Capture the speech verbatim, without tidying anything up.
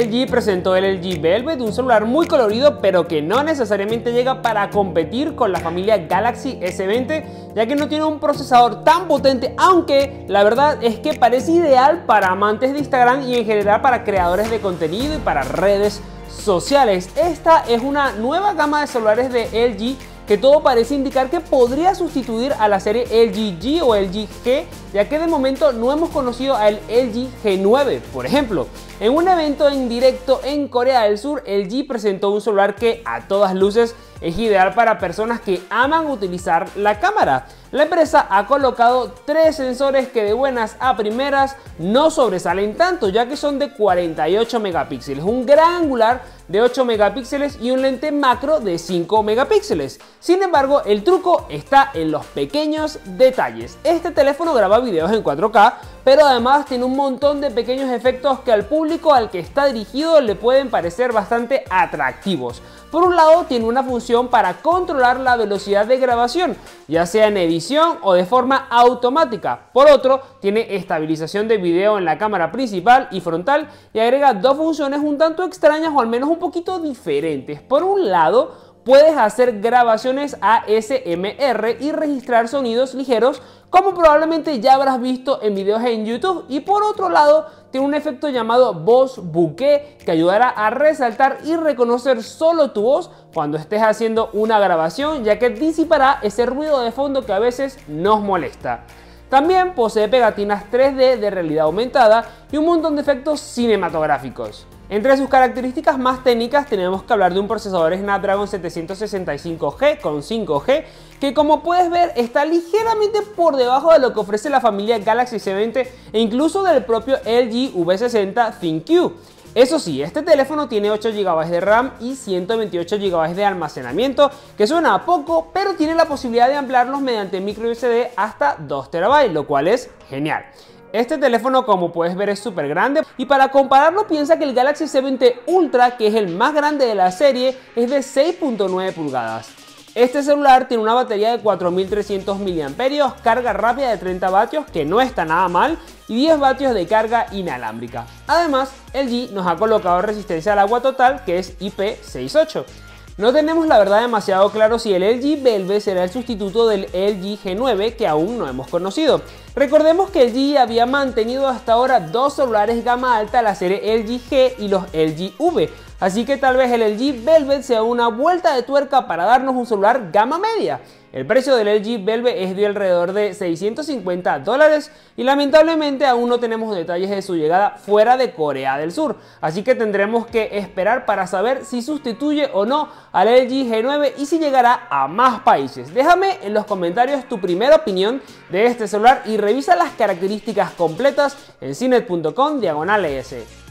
L G presentó el L G Velvet, un celular muy colorido pero que no necesariamente llega para competir con la familia Galaxy S veinte, ya que no tiene un procesador tan potente, aunque la verdad es que parece ideal para amantes de Instagram y en general para creadores de contenido y para redes sociales. Esta es una nueva gama de celulares de L G que todo parece indicar que podría sustituir a la serie L G G o L G G, ya que de momento no hemos conocido al L G G nueve, por ejemplo. En un evento en directo en Corea del Sur, L G presentó un celular que a todas luces es ideal para personas que aman utilizar la cámara. La empresa ha colocado tres sensores que de buenas a primeras no sobresalen tanto, ya que son de cuarenta y ocho megapíxeles, un gran angular de ocho megapíxeles y un lente macro de cinco megapíxeles. Sin embargo, el truco está en los pequeños detalles. Este teléfono graba videos en cuatro K, pero además tiene un montón de pequeños efectos que al público al que está dirigido le pueden parecer bastante atractivos. Por un lado, tiene una función para controlar la velocidad de grabación, ya sea en edición o de forma automática. Por otro, tiene estabilización de video en la cámara principal y frontal y agrega dos funciones un tanto extrañas o al menos un poquito diferentes. Por un lado, puedes hacer grabaciones A S M R y registrar sonidos ligeros, como probablemente ya habrás visto en videos en YouTube, y por otro lado tiene un efecto llamado voz bokeh que ayudará a resaltar y reconocer solo tu voz cuando estés haciendo una grabación, ya que disipará ese ruido de fondo que a veces nos molesta. También posee pegatinas tres D de realidad aumentada y un montón de efectos cinematográficos. Entre sus características más técnicas tenemos que hablar de un procesador Snapdragon setecientos sesenta y cinco G con cinco G, que como puedes ver está ligeramente por debajo de lo que ofrece la familia Galaxy S veinte e incluso del propio L G V sesenta ThinQ. Eso sí, este teléfono tiene ocho gigabytes de RAM y ciento veintiocho gigabytes de almacenamiento, que suena a poco, pero tiene la posibilidad de ampliarlos mediante micro U S B hasta dos terabytes, lo cual es genial. Este teléfono, como puedes ver, es súper grande y para compararlo piensa que el Galaxy S veinte Ultra, que es el más grande de la serie, es de seis punto nueve pulgadas. Este celular tiene una batería de cuatro mil trescientos miliamperios hora, carga rápida de treinta vatios, que no está nada mal, y diez vatios de carga inalámbrica. Además, L G nos ha colocado resistencia al agua total, que es I P sesenta y ocho. No tenemos la verdad demasiado claro si el L G Velvet será el sustituto del L G G nueve, que aún no hemos conocido. Recordemos que L G había mantenido hasta ahora dos celulares gama alta, la serie L G G y los L G V, así que tal vez el L G Velvet sea una vuelta de tuerca para darnos un celular gama media. El precio del L G Velvet es de alrededor de seiscientos cincuenta dólares y lamentablemente aún no tenemos detalles de su llegada fuera de Corea del Sur, así que tendremos que esperar para saber si sustituye o no al L G G nueve y si llegará a más países. Déjame en los comentarios tu primera opinión de este celular y revisa las características completas en cinet punto com diagonal E S.